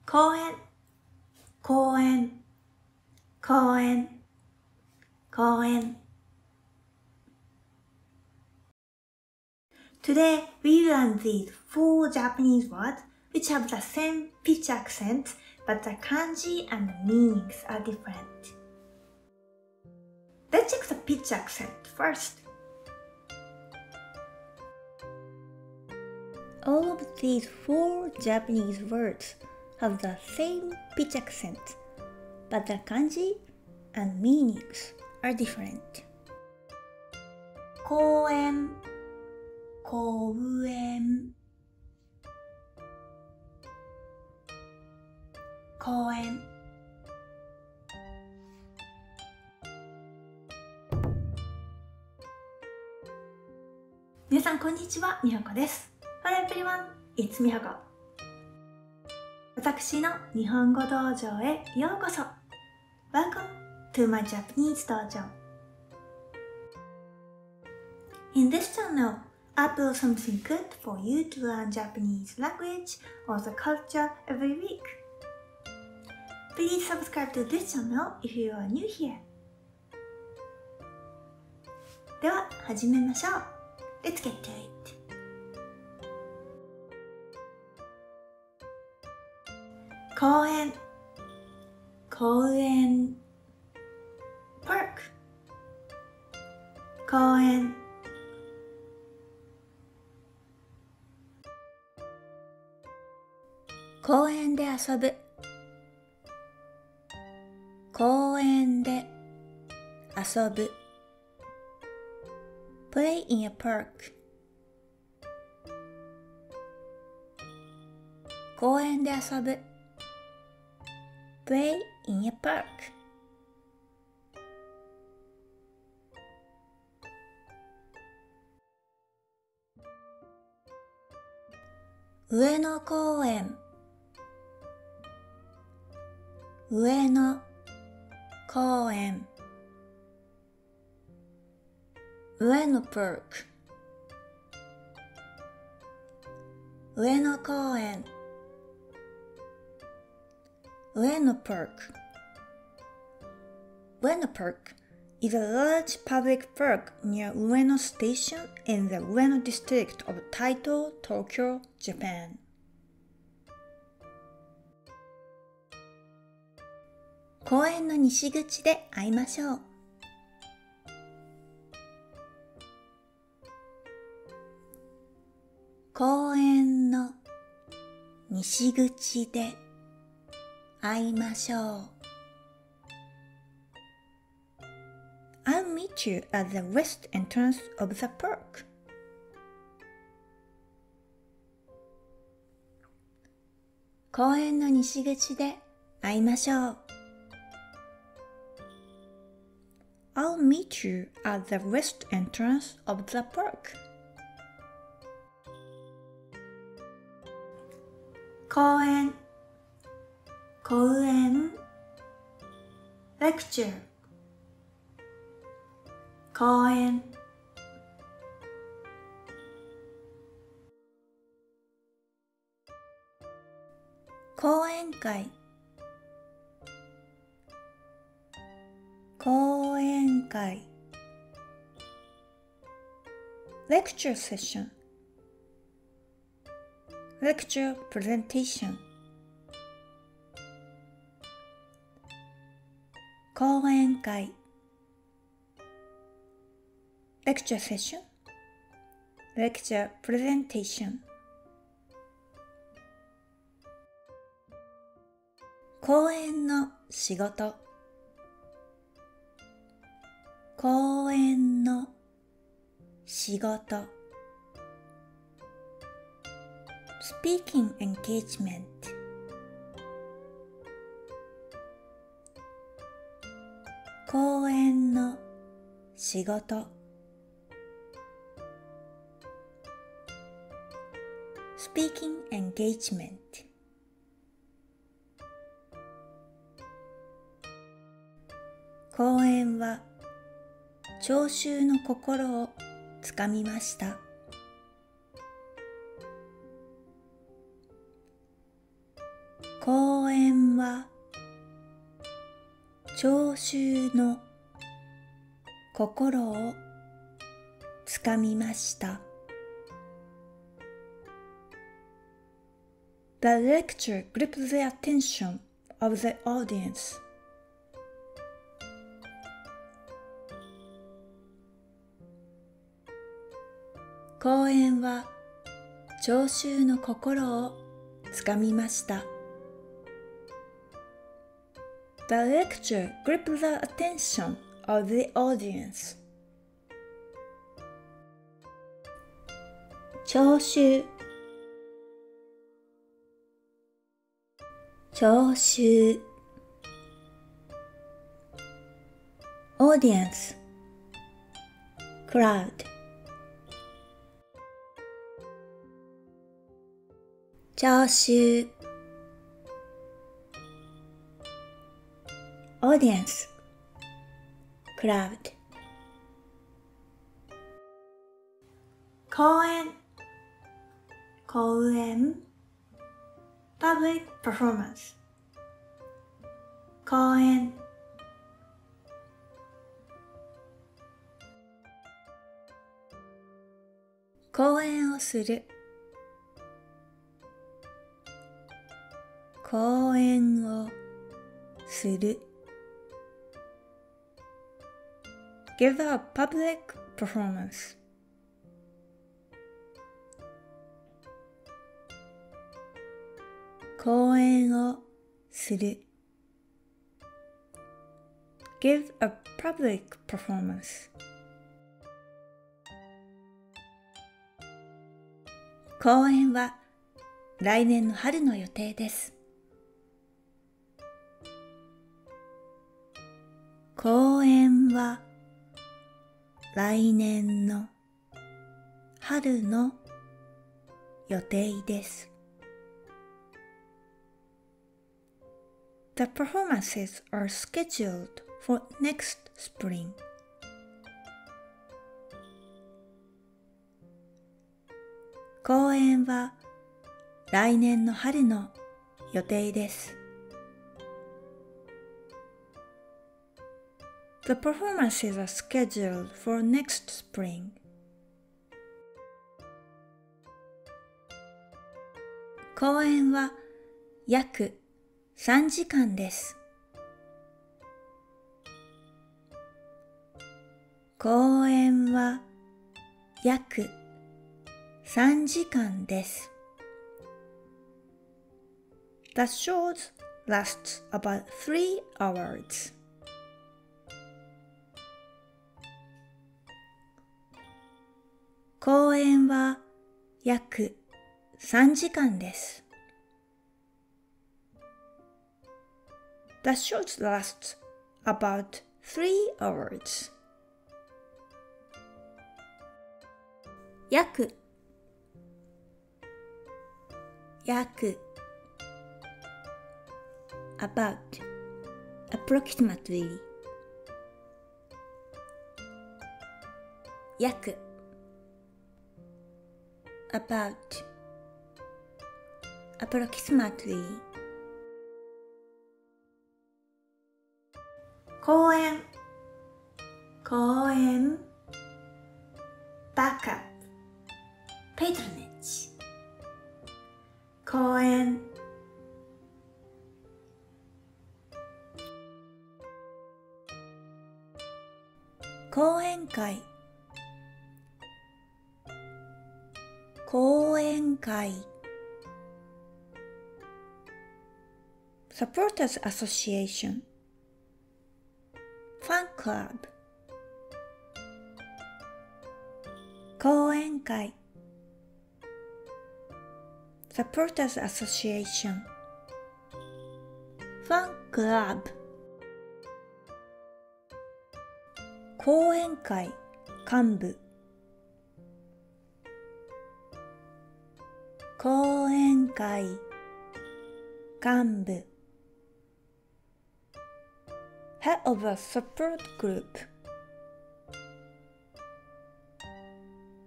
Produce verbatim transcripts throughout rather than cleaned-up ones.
公園、公園、公園、公園。Today we learn these four Japanese words which have the same pitch accent, but the kanji and the meanings are different. Let's check the pitch accent first. All of these four Japanese words have the same pitch accent, but the kanji and meanings are different. 公園、公園、公園。皆さんこんにちは、みほこです。Hello everyone, it's みほこ。私の日本語道場へようこそ。Welcome to my Japanese dojo. In this channel, I upload something good for you to learn Japanese language or the culture every week. Please subscribe to this channel if you are new here. では始めましょう。Let's get to it. 公園、公園、park、公園、公園で遊ぶ、公園で遊ぶ、play in a park、公園で遊ぶ、play in a park。上野公園、上野公園、上野パーク、上野公園、Ueno Park. Ueno Park is a large public park near Ueno Station in the Ueno district of Taito, Tokyo, Japan. 公園の西口で会いましょう。公園の西口で会いましょう。I'll meet you at the west entrance of the park. 公園の西口で会いましょう。I'll meet you at the west entrance of the park. 公園、公園、lecture、公園、講演会、講演会、lecture session、lecture presentation、講演会、lecture session、lecture presentation。公園の仕事、公園の仕事、speaking engagement、公園の仕事、speaking engagement。公園は聴衆の心をつかみました。 公園は聴衆の心をつかみました。The lecture gripped the attention of the audience. 講演は聴衆の心をつかみました。The lecture gripped the attention of the audience. 聴衆聴衆 audience crowd 聴衆 audience crowd 講演講演 public performance 講演講演をする講演をする give a public performance 講演をする give a public performance 講演は来年の春の予定です。講演は来年の春の予定です。The performances are scheduled for next spring. 講演は来年の春の予定です。The performances are scheduled for next spring. 講演は約さんじかんです。講演は約さんじかんです。The show lasts about three hours. 講演は約さんじかんです。The show lasts about three hours. 約約 about approximately 約 about approximately 講演講演 backup patronage 講演講演会講演会 Supporters Association Fan Club 講演会 Supporters Association Fan Club 講演会幹部講演会幹部 Head of a support group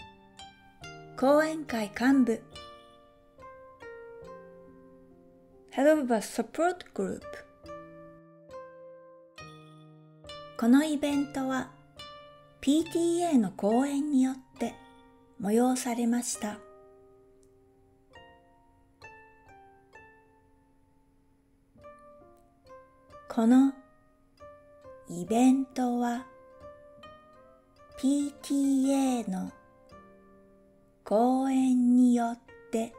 講演会幹部 head of a support group. このイベントは ピーティーエー の講演によって催されました。このイベントは ピーティーエー の講演によって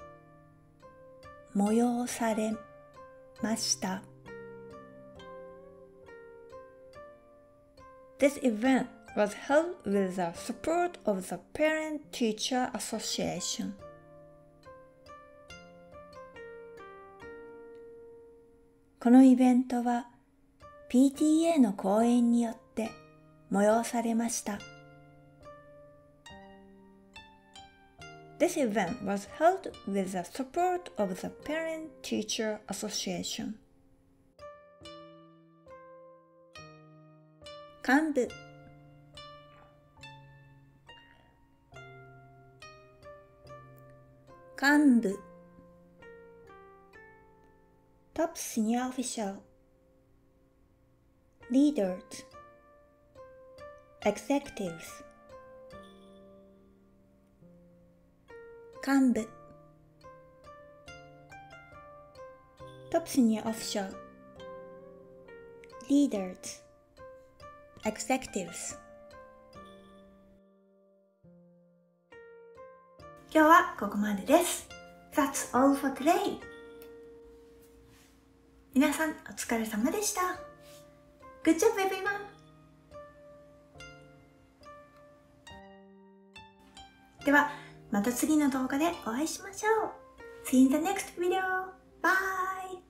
催されました。This event was held with the support of the Parent-Teacher Association. このイベントは ピーティーエー の講演によって催されました。This event was held with the support of the Parent-Teacher Association. 幹部幹部 Top Senior Official Leaders Executives 幹部 Top Senior Official Leaders Executives 今日はここまでです。That's all for today. 皆さんお疲れ様でした。Good job everyone! ではまた次の動画でお会いしましょう。See you in the next video. Bye!